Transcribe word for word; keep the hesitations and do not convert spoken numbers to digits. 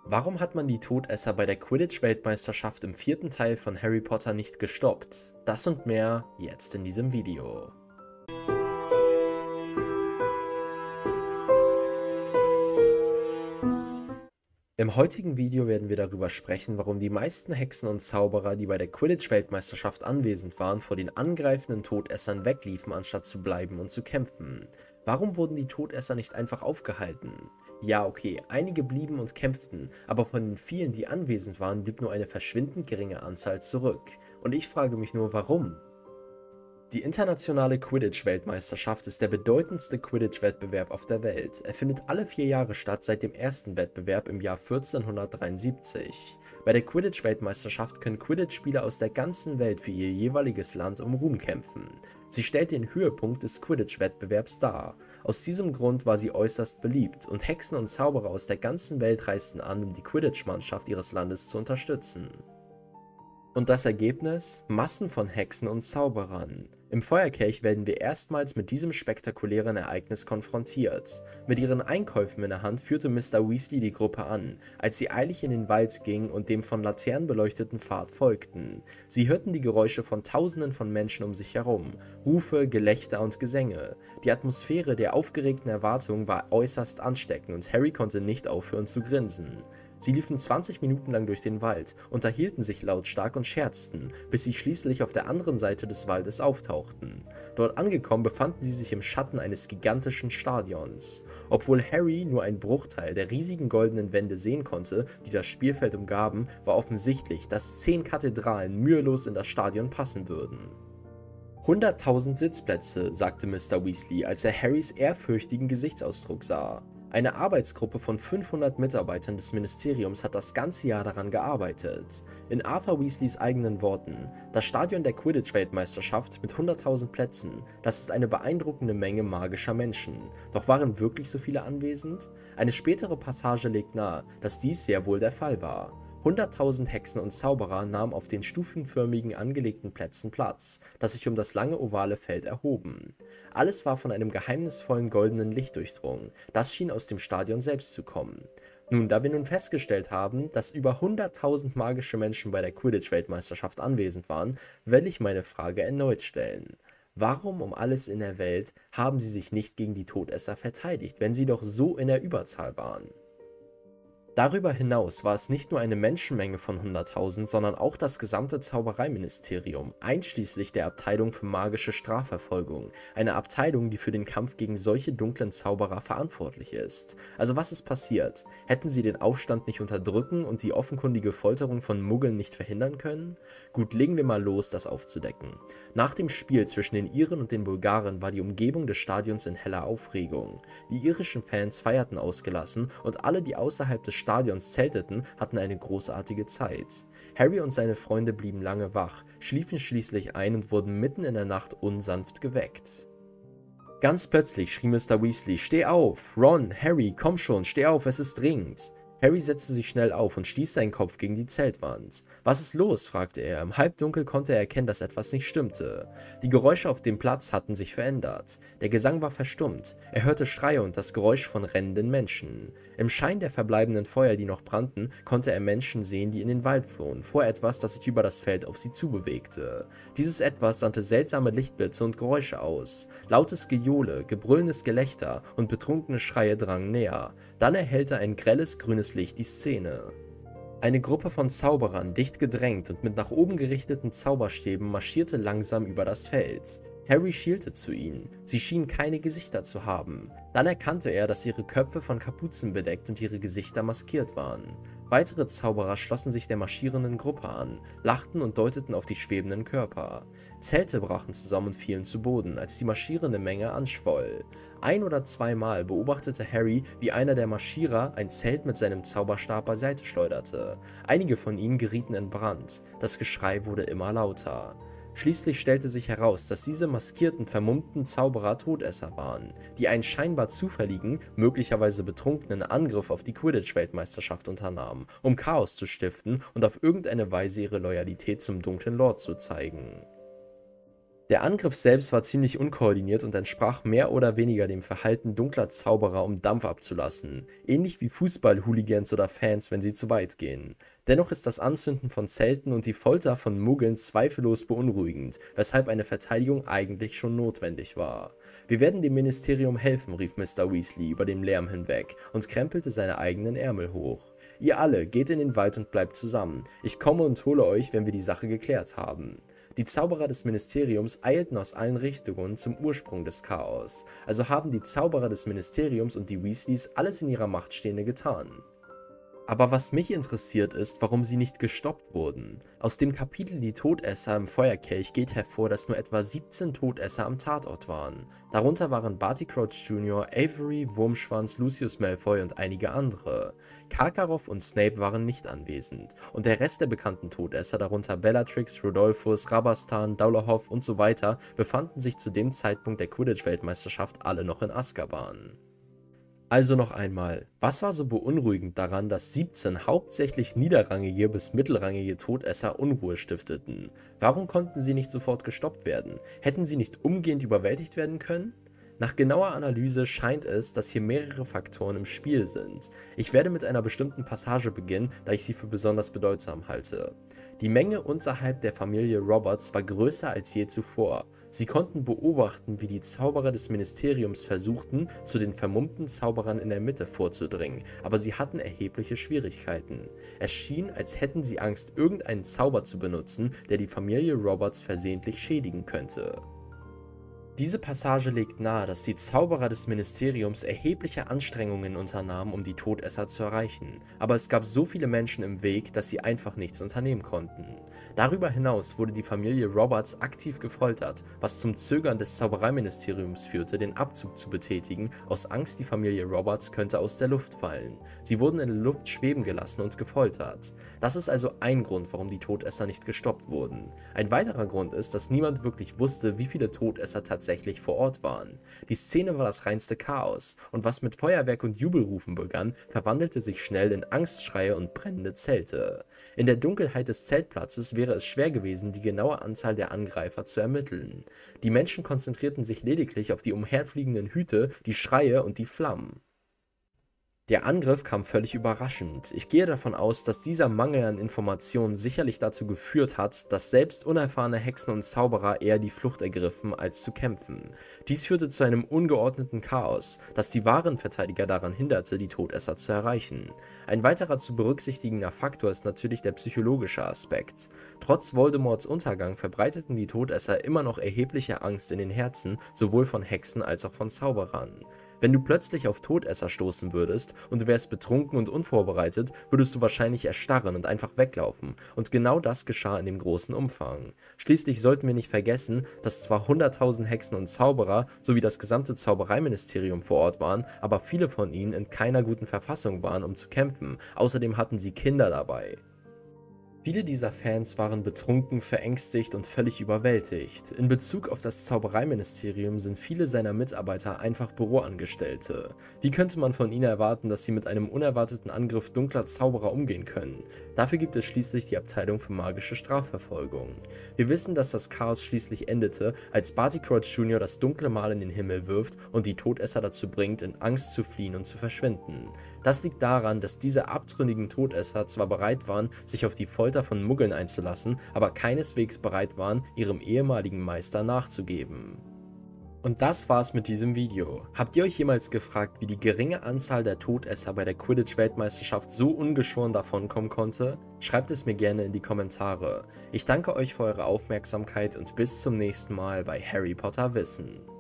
Warum hat man die Todesser bei der Quidditch-Weltmeisterschaft im vierten Teil von Harry Potter nicht gestoppt? Das und mehr jetzt in diesem Video. Im heutigen Video werden wir darüber sprechen, warum die meisten Hexen und Zauberer, die bei der Quidditch-Weltmeisterschaft anwesend waren, vor den angreifenden Todessern wegliefen, anstatt zu bleiben und zu kämpfen. Warum wurden die Todesser nicht einfach aufgehalten? Ja, okay, einige blieben und kämpften, aber von den vielen, die anwesend waren, blieb nur eine verschwindend geringe Anzahl zurück. Und ich frage mich nur, warum? Die internationale Quidditch-Weltmeisterschaft ist der bedeutendste Quidditch-Wettbewerb auf der Welt. Er findet alle vier Jahre statt, seit dem ersten Wettbewerb im Jahr vierzehnhundertdreiundsiebzig. Bei der Quidditch-Weltmeisterschaft können Quidditch-Spieler aus der ganzen Welt für ihr jeweiliges Land um Ruhm kämpfen. Sie stellt den Höhepunkt des Quidditch-Wettbewerbs dar. Aus diesem Grund war sie äußerst beliebt und Hexen und Zauberer aus der ganzen Welt reisten an, um die Quidditch-Mannschaft ihres Landes zu unterstützen. Und das Ergebnis? Massen von Hexen und Zauberern. Im Feuerkelch werden wir erstmals mit diesem spektakulären Ereignis konfrontiert. Mit ihren Einkäufen in der Hand führte Mister Weasley die Gruppe an, als sie eilig in den Wald gingen und dem von Laternen beleuchteten Pfad folgten. Sie hörten die Geräusche von Tausenden von Menschen um sich herum, Rufe, Gelächter und Gesänge. Die Atmosphäre der aufgeregten Erwartung war äußerst ansteckend und Harry konnte nicht aufhören zu grinsen. Sie liefen zwanzig Minuten lang durch den Wald, unterhielten sich lautstark und scherzten, bis sie schließlich auf der anderen Seite des Waldes auftauchten. Dort angekommen befanden sie sich im Schatten eines gigantischen Stadions. Obwohl Harry nur einen Bruchteil der riesigen goldenen Wände sehen konnte, die das Spielfeld umgaben, war offensichtlich, dass zehn Kathedralen mühelos in das Stadion passen würden. hunderttausend Sitzplätze, sagte Mister Weasley, als er Harrys ehrfürchtigen Gesichtsausdruck sah. Eine Arbeitsgruppe von fünfhundert Mitarbeitern des Ministeriums hat das ganze Jahr daran gearbeitet. In Arthur Weasleys eigenen Worten: Das Stadion der Quidditch-Weltmeisterschaft mit hunderttausend Plätzen, das ist eine beeindruckende Menge magischer Menschen. Doch waren wirklich so viele anwesend? Eine spätere Passage legt nahe, dass dies sehr wohl der Fall war. hunderttausend Hexen und Zauberer nahmen auf den stufenförmigen angelegten Plätzen Platz, das sich um das lange ovale Feld erhoben. Alles war von einem geheimnisvollen goldenen Licht durchdrungen, das schien aus dem Stadion selbst zu kommen. Nun, da wir nun festgestellt haben, dass über hunderttausend magische Menschen bei der Quidditch-Weltmeisterschaft anwesend waren, will ich meine Frage erneut stellen. Warum um alles in der Welt haben sie sich nicht gegen die Todesser verteidigt, wenn sie doch so in der Überzahl waren? Darüber hinaus war es nicht nur eine Menschenmenge von hunderttausend, sondern auch das gesamte Zaubereiministerium, einschließlich der Abteilung für magische Strafverfolgung, eine Abteilung, die für den Kampf gegen solche dunklen Zauberer verantwortlich ist. Also was ist passiert? Hätten sie den Aufstand nicht unterdrücken und die offenkundige Folterung von Muggeln nicht verhindern können? Gut, legen wir mal los, das aufzudecken. Nach dem Spiel zwischen den Iren und den Bulgaren war die Umgebung des Stadions in heller Aufregung. Die irischen Fans feierten ausgelassen und alle, die außerhalb des Stadions zelteten, hatten eine großartige Zeit. Harry und seine Freunde blieben lange wach, schliefen schließlich ein und wurden mitten in der Nacht unsanft geweckt. Ganz plötzlich schrie Mister Weasley: Steh auf! Ron, Harry, komm schon, steh auf, es ist dringend! Harry setzte sich schnell auf und stieß seinen Kopf gegen die Zeltwand. Was ist los? Fragte er. Im Halbdunkel konnte er erkennen, dass etwas nicht stimmte. Die Geräusche auf dem Platz hatten sich verändert. Der Gesang war verstummt. Er hörte Schreie und das Geräusch von rennenden Menschen. Im Schein der verbleibenden Feuer, die noch brannten, konnte er Menschen sehen, die in den Wald flohen, vor etwas, das sich über das Feld auf sie zubewegte. Dieses Etwas sandte seltsame Lichtblitze und Geräusche aus. Lautes Gejohle, gebrüllendes Gelächter und betrunkene Schreie drangen näher. Dann erhellte ein grelles grünes Licht die Szene. Eine Gruppe von Zauberern, dicht gedrängt und mit nach oben gerichteten Zauberstäben, marschierte langsam über das Feld. Harry schielte zu ihnen. Sie schienen keine Gesichter zu haben. Dann erkannte er, dass ihre Köpfe von Kapuzen bedeckt und ihre Gesichter maskiert waren. Weitere Zauberer schlossen sich der marschierenden Gruppe an, lachten und deuteten auf die schwebenden Körper. Zelte brachen zusammen und fielen zu Boden, als die marschierende Menge anschwoll. Ein- oder zweimal beobachtete Harry, wie einer der Marschierer ein Zelt mit seinem Zauberstab beiseite schleuderte. Einige von ihnen gerieten in Brand. Das Geschrei wurde immer lauter. Schließlich stellte sich heraus, dass diese maskierten, vermummten Zauberer Todesser waren, die einen scheinbar zufälligen, möglicherweise betrunkenen Angriff auf die Quidditch-Weltmeisterschaft unternahmen, um Chaos zu stiften und auf irgendeine Weise ihre Loyalität zum dunklen Lord zu zeigen. Der Angriff selbst war ziemlich unkoordiniert und entsprach mehr oder weniger dem Verhalten dunkler Zauberer, um Dampf abzulassen, ähnlich wie Fußball-Hooligans oder Fans, wenn sie zu weit gehen. Dennoch ist das Anzünden von Zelten und die Folter von Muggeln zweifellos beunruhigend, weshalb eine Verteidigung eigentlich schon notwendig war. „Wir werden dem Ministerium helfen“, rief Mister Weasley über den Lärm hinweg und krempelte seine eigenen Ärmel hoch. „Ihr alle, geht in den Wald und bleibt zusammen. Ich komme und hole euch, wenn wir die Sache geklärt haben.“ Die Zauberer des Ministeriums eilten aus allen Richtungen zum Ursprung des Chaos, also haben die Zauberer des Ministeriums und die Weasleys alles in ihrer Macht Stehende getan. Aber was mich interessiert ist, warum sie nicht gestoppt wurden. Aus dem Kapitel Die Todesser im Feuerkelch geht hervor, dass nur etwa siebzehn Todesser am Tatort waren. Darunter waren Barty Crouch Junior, Avery, Wurmschwanz, Lucius Malfoy und einige andere. Karkaroff und Snape waren nicht anwesend und der Rest der bekannten Todesser, darunter Bellatrix, Rodolphus, Rabastan, Dolohov und so weiter, befanden sich zu dem Zeitpunkt der Quidditch-Weltmeisterschaft alle noch in Azkaban. Also noch einmal, was war so beunruhigend daran, dass siebzehn hauptsächlich niederrangige bis mittelrangige Todesser Unruhe stifteten? Warum konnten sie nicht sofort gestoppt werden? Hätten sie nicht umgehend überwältigt werden können? Nach genauer Analyse scheint es, dass hier mehrere Faktoren im Spiel sind. Ich werde mit einer bestimmten Passage beginnen, da ich sie für besonders bedeutsam halte. Die Menge unterhalb der Familie Roberts war größer als je zuvor. Sie konnten beobachten, wie die Zauberer des Ministeriums versuchten, zu den vermummten Zauberern in der Mitte vorzudringen, aber sie hatten erhebliche Schwierigkeiten. Es schien, als hätten sie Angst, irgendeinen Zauber zu benutzen, der die Familie Roberts versehentlich schädigen könnte. Diese Passage legt nahe, dass die Zauberer des Ministeriums erhebliche Anstrengungen unternahmen, um die Todesser zu erreichen, aber es gab so viele Menschen im Weg, dass sie einfach nichts unternehmen konnten. Darüber hinaus wurde die Familie Roberts aktiv gefoltert, was zum Zögern des Zaubereiministeriums führte, den Abzug zu betätigen, aus Angst, die Familie Roberts könnte aus der Luft fallen. Sie wurden in der Luft schweben gelassen und gefoltert. Das ist also ein Grund, warum die Todesser nicht gestoppt wurden. Ein weiterer Grund ist, dass niemand wirklich wusste, wie viele Todesser tatsächlich vor Ort waren. Die Szene war das reinste Chaos, und was mit Feuerwerk und Jubelrufen begann, verwandelte sich schnell in Angstschreie und brennende Zelte. In der Dunkelheit des Zeltplatzes wäre es schwer gewesen, die genaue Anzahl der Angreifer zu ermitteln. Die Menschen konzentrierten sich lediglich auf die umherfliegenden Hüte, die Schreie und die Flammen. Der Angriff kam völlig überraschend. Ich gehe davon aus, dass dieser Mangel an Informationen sicherlich dazu geführt hat, dass selbst unerfahrene Hexen und Zauberer eher die Flucht ergriffen, als zu kämpfen. Dies führte zu einem ungeordneten Chaos, das die wahren Verteidiger daran hinderte, die Todesser zu erreichen. Ein weiterer zu berücksichtigender Faktor ist natürlich der psychologische Aspekt. Trotz Voldemorts Untergang verbreiteten die Todesser immer noch erhebliche Angst in den Herzen, sowohl von Hexen als auch von Zauberern. Wenn du plötzlich auf Todesser stoßen würdest und du wärst betrunken und unvorbereitet, würdest du wahrscheinlich erstarren und einfach weglaufen. Und genau das geschah in dem großen Umfang. Schließlich sollten wir nicht vergessen, dass zwar hunderttausend Hexen und Zauberer sowie das gesamte Zaubereiministerium vor Ort waren, aber viele von ihnen in keiner guten Verfassung waren, um zu kämpfen. Außerdem hatten sie Kinder dabei. Viele dieser Fans waren betrunken, verängstigt und völlig überwältigt. In Bezug auf das Zaubereiministerium sind viele seiner Mitarbeiter einfach Büroangestellte. Wie könnte man von ihnen erwarten, dass sie mit einem unerwarteten Angriff dunkler Zauberer umgehen können? Dafür gibt es schließlich die Abteilung für magische Strafverfolgung. Wir wissen, dass das Chaos schließlich endete, als Barty Crouch Junior das dunkle Mal in den Himmel wirft und die Todesser dazu bringt, in Angst zu fliehen und zu verschwinden. Das liegt daran, dass diese abtrünnigen Todesser zwar bereit waren, sich auf die Folter von Muggeln einzulassen, aber keineswegs bereit waren, ihrem ehemaligen Meister nachzugeben. Und das war's mit diesem Video. Habt ihr euch jemals gefragt, wie die geringe Anzahl der Todesser bei der Quidditch-Weltmeisterschaft so ungeschoren davonkommen konnte? Schreibt es mir gerne in die Kommentare. Ich danke euch für eure Aufmerksamkeit und bis zum nächsten Mal bei Harry Potter Wissen.